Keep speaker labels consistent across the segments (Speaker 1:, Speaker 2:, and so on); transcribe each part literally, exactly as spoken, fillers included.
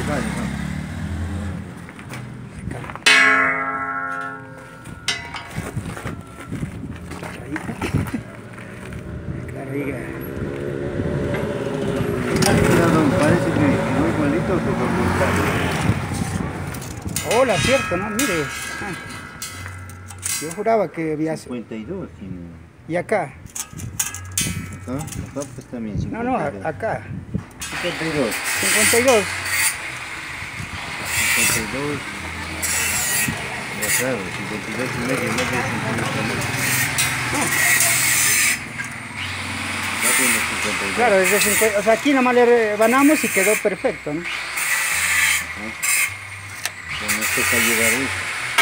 Speaker 1: vale, no.
Speaker 2: Claro, ahí.
Speaker 1: Parece que quedó igualito que lo
Speaker 2: Hola, cierto, ¿no? Mire. Ah, yo juraba que había...
Speaker 1: cincuenta y dos.
Speaker 2: ¿Y acá?
Speaker 1: Acá, acá pues también
Speaker 2: No,
Speaker 1: cincuenta y dos.
Speaker 2: no, acá.
Speaker 1: cincuenta y dos.
Speaker 2: cincuenta y dos.
Speaker 1: cincuenta y dos. Ya claro, cincuenta y dos y medio, no de cincuenta y dos. Ya tiene cincuenta y dos.
Speaker 2: Claro, desde cincuenta, o sea, aquí nomás le rebanamos y quedó perfecto, ¿no?
Speaker 1: Ajá. Con esto para llevar eso.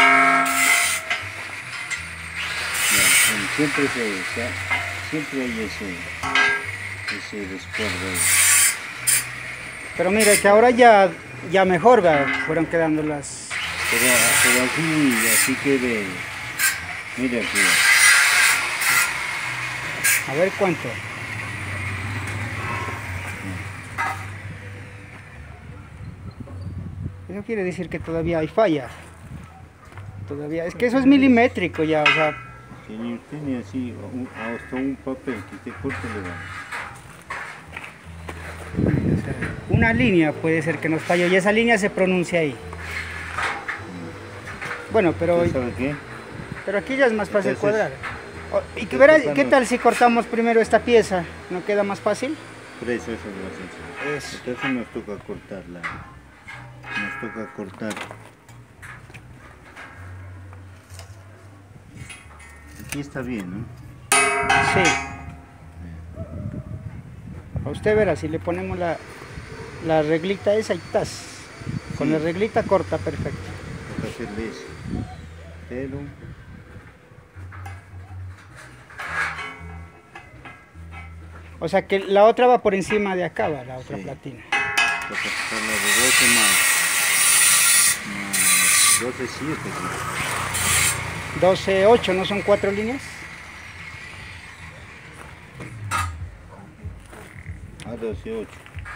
Speaker 1: Ya, siempre, se, se, siempre hay ese, ese descuerdo.
Speaker 2: Pero mire que ahora ya, ya mejor, ¿verdad? Fueron quedando las...
Speaker 1: Pero, pero así, así quede. Mira aquí.
Speaker 2: A ver cuánto. Eso quiere decir que todavía hay falla. Todavía, es que eso es milimétrico ya, o sea...
Speaker 1: Tiene, tiene así, un, hasta un papel que te corte le va.
Speaker 2: Una línea puede ser que nos falló y esa línea se pronuncia ahí. Bueno, pero,
Speaker 1: ¿Sabe qué?
Speaker 2: pero aquí ya es más fácil
Speaker 1: Entonces,
Speaker 2: cuadrar. Oh, ¿y qué, verá, qué tal si cortamos primero esta pieza? ¿No queda más fácil?
Speaker 1: Por eso eso lo hacen.
Speaker 2: Eso.
Speaker 1: Entonces nos toca cortarla. Nos toca cortar. Aquí está bien, ¿no?
Speaker 2: Sí. A usted verá, si le ponemos la, la reglita esa y tas. Con
Speaker 1: Sí.
Speaker 2: la reglita corta perfecto.
Speaker 1: Toca hacerle eso. Pero...
Speaker 2: O sea que la otra va por encima de acá, va la otra
Speaker 1: Sí.
Speaker 2: platina.
Speaker 1: Toca hacerla de doce más. Más doce, siete.
Speaker 2: doce, ocho, ¿no son cuatro líneas?
Speaker 1: Ah, doce, ocho.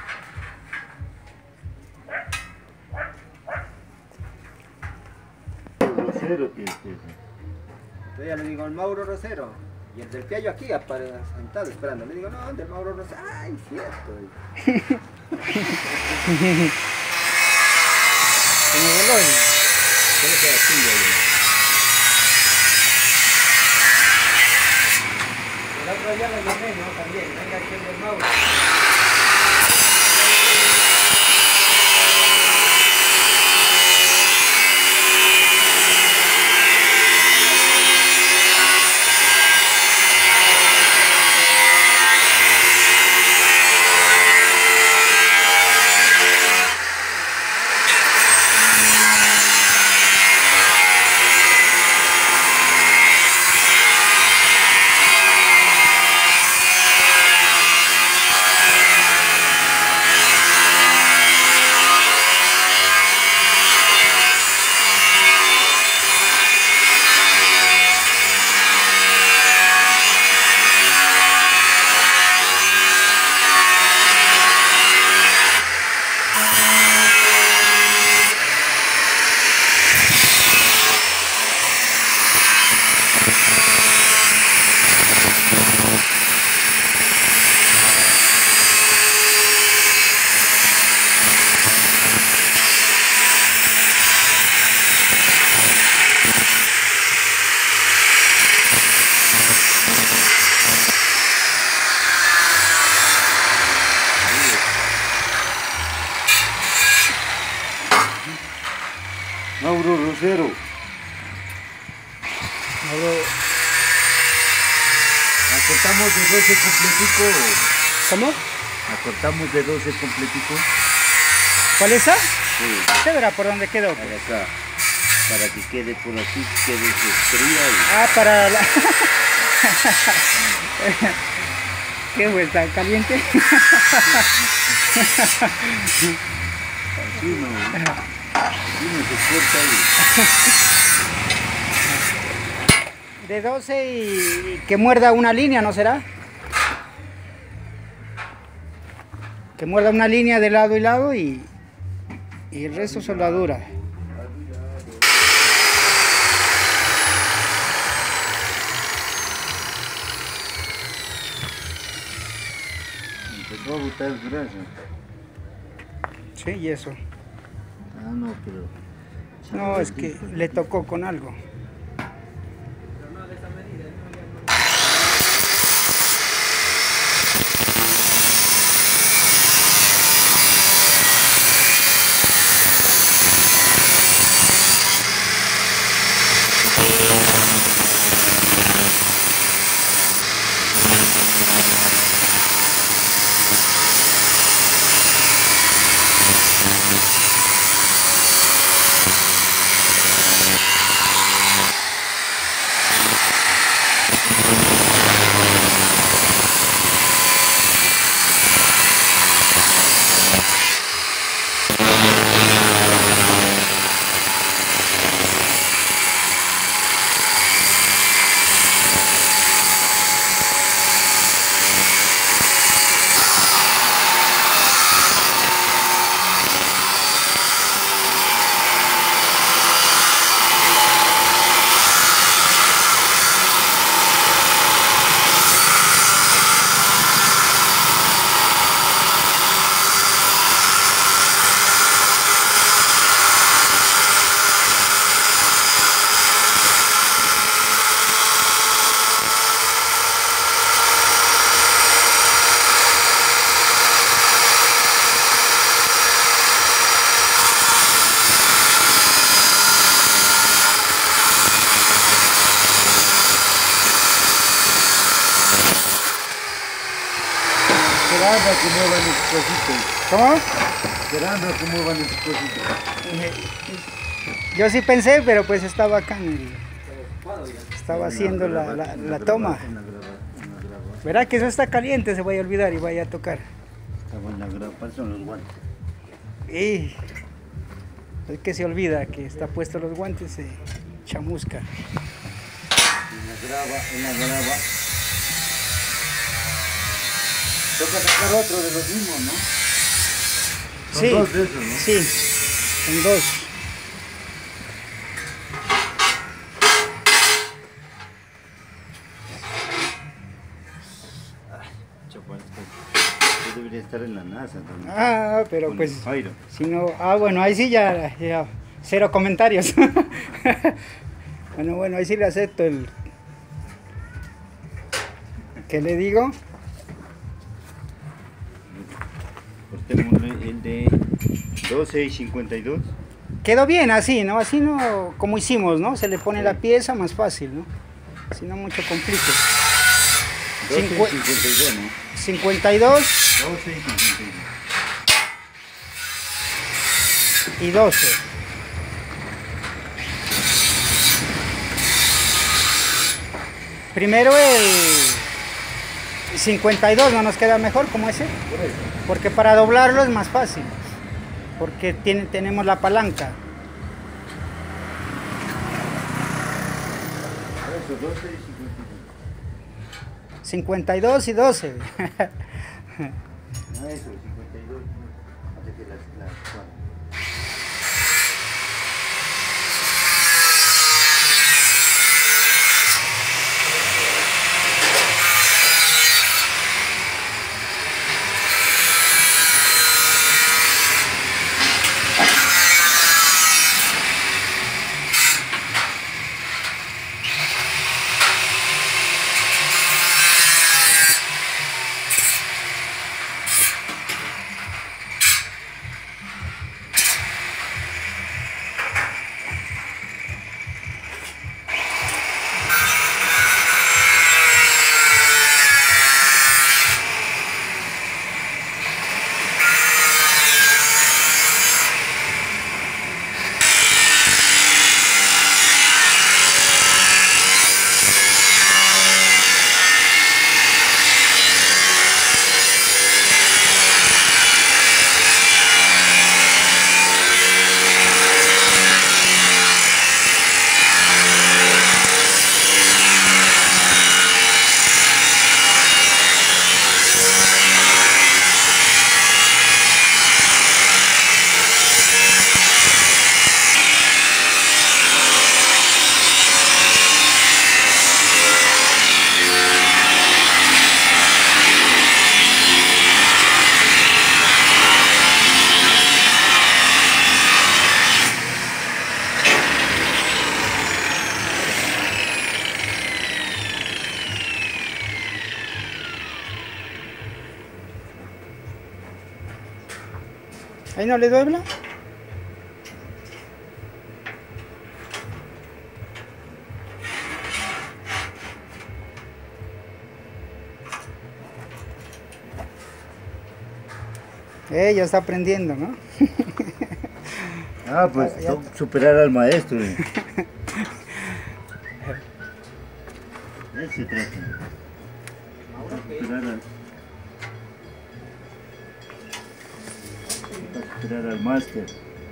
Speaker 1: Rosero tiene que ser.
Speaker 3: Yo ya le digo al Mauro Rosero. Y el del Piallo aquí apare- sentado esperando. Le digo, no, del Mauro Rosero. Ay, cierto.
Speaker 2: Se me voló el-
Speaker 3: ¿Qué le queda así, güey? El otro día lo llamé, ¿no? También. Venga aquí el del Mauro.
Speaker 1: Mauro Rosero.
Speaker 2: Mauro-
Speaker 1: Acortamos de doce completico.
Speaker 2: ¿Cómo?
Speaker 1: Acortamos de doce completico.
Speaker 2: ¿Cuál es esa?
Speaker 1: Sí,
Speaker 2: Usted verá por dónde quedó.
Speaker 1: para acá. Para que quede por aquí, quede su estría y...
Speaker 2: Ah, para la... ¿Qué fue? ¿Está caliente?
Speaker 1: Así no. Así no se corta ahí.
Speaker 2: De doce y que muerda una línea, ¿no será? Que muerda una línea de lado y lado y... Y el resto soldadura.
Speaker 1: Empezó a botar grasa.
Speaker 2: Sí, y eso.
Speaker 1: Ah, no, pero...
Speaker 2: No, es que le tocó con algo.
Speaker 1: Esperando a que muevan esos cositos.
Speaker 2: ¿Cómo?
Speaker 1: Esperando a que muevan esos cositos.
Speaker 2: Yo sí pensé, pero pues estaba acá en el... Estaba haciendo la, la, la toma. Verá que eso está caliente, se vaya a olvidar y vaya a tocar.
Speaker 1: Estaba en la grapa, son los guantes.
Speaker 2: Y es que se olvida que está puesto los guantes, se chamusca.
Speaker 1: En la grava, en la grava. Toca sacar otro de los mismos, ¿no? Son
Speaker 2: Sí,
Speaker 1: dos de esos, ¿no?
Speaker 2: sí, son dos.
Speaker 1: Chaval, yo debería estar en la NASA también.
Speaker 2: Ah, pero
Speaker 1: Con
Speaker 2: pues,
Speaker 1: Jairo.
Speaker 2: si no, ah, bueno, ahí sí ya, ya cero comentarios. Bueno, bueno, ahí sí le acepto el... ¿Qué le digo?
Speaker 1: Cortémosle el de doce y cincuenta y dos.
Speaker 2: Quedó bien así, ¿no? Así no, como hicimos, ¿no? Se le pone
Speaker 1: Sí.
Speaker 2: la pieza más fácil, ¿no? Si no mucho complique.
Speaker 1: doce
Speaker 2: Cincue-
Speaker 1: y cincuenta y dos, ¿no?
Speaker 2: cincuenta y dos
Speaker 1: doce y cincuenta y dos.
Speaker 2: y doce. Primero el cincuenta y dos, ¿no nos queda mejor como ese?
Speaker 1: Por eso.
Speaker 2: Porque para doblarlo es más fácil. Porque tiene, tenemos la palanca.
Speaker 1: Por eso, doce y cincuenta y dos.
Speaker 2: cincuenta y dos y doce.
Speaker 1: Ah, eso, cincuenta y dos. Hace que las, las cuadras.
Speaker 2: ¿Ahí no le dobla? Eh, ya está aprendiendo, ¿no?
Speaker 1: Ah, pues
Speaker 2: Ya- ya-
Speaker 1: tengo que superar al maestro. eh. De eso se trata. Superar al... Hay que superar al máster.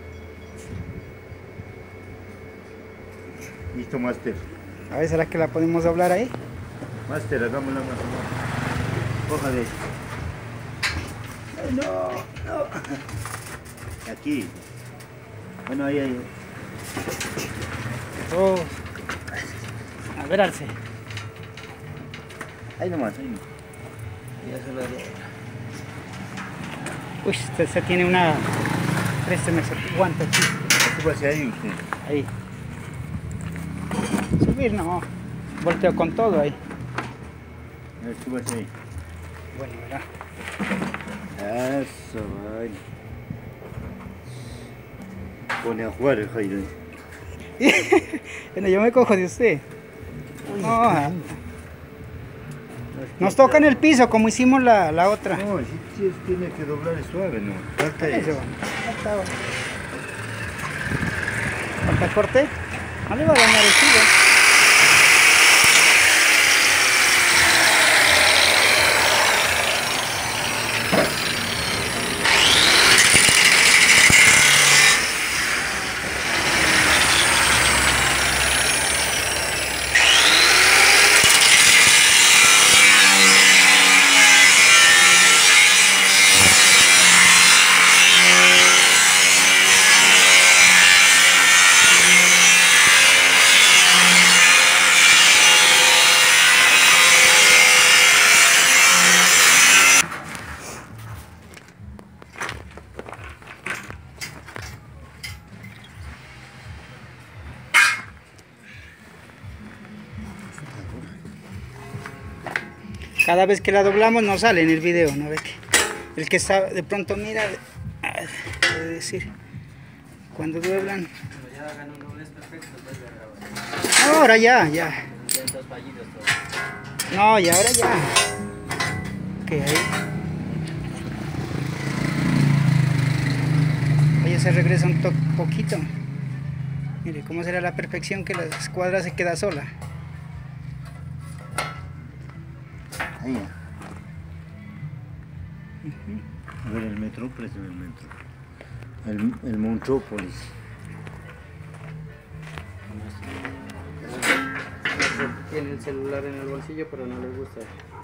Speaker 1: Listo, máster.
Speaker 2: A ver, ¿será que la podemos doblar ahí?
Speaker 1: Máster, hagámosla más. Coja de... Ay, no, no. Aquí. Bueno, ahí, ahí.
Speaker 2: Oh. A ver, Arce.
Speaker 1: Ahí nomás, ahí nomás.
Speaker 3: Ya se lo haría.
Speaker 2: Uy, usted se tiene una... Présteme ese guante aquí.
Speaker 1: Súbase ahí usted.
Speaker 2: Ahí. Subir, no. Volteo con todo ahí.
Speaker 1: A ver, súbase ahí.
Speaker 2: Bueno, verá.
Speaker 1: Eso, vaya. Pone a jugar el Jairo.
Speaker 2: Bueno, yo me cojo de usted. No, ah. Nos toca en el piso como hicimos la, la otra.
Speaker 1: No, sí, sí, tiene que doblar suave, ¿no? Falta
Speaker 2: Eso.
Speaker 1: eso.
Speaker 2: Falta, falta corte. No le va a dañar el tiro. Cada vez que la doblamos no sale en el video, ¿no ve? Que el que está de pronto mira, ah, puede decir, cuando doblan.
Speaker 3: Pero ya hagan un doblez perfecto, pues de grabar.
Speaker 2: Ahora ya, ya.
Speaker 3: Lentos fallidos todos.
Speaker 2: No, y ahora ya. Ok, ahí. Ahí se regresa un to- poquito. Mire cómo será la perfección que la escuadra se queda sola.
Speaker 1: Ahí ya. A ver el metro, préstame el metro. El, el Montrópolis.
Speaker 3: Tiene el celular en el bolsillo, pero no le gusta.